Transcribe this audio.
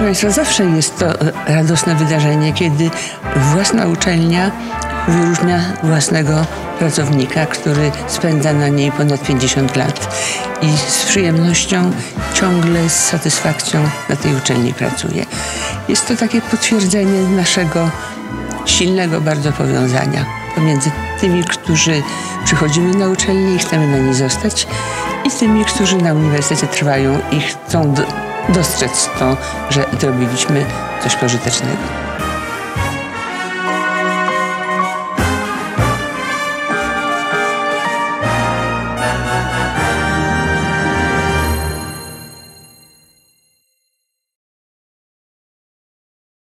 Państwa, zawsze jest to radosne wydarzenie, kiedy własna uczelnia wyróżnia własnego pracownika, który spędza na niej ponad 50 lat i z przyjemnością, ciągle z satysfakcją na tej uczelni pracuje. Jest to takie potwierdzenie naszego silnego bardzo powiązania pomiędzy tymi, którzy przychodzimy na uczelnię i chcemy na niej zostać, i tymi, którzy na uniwersytecie trwają i chcą dostrzec to, że zrobiliśmy coś pożytecznego.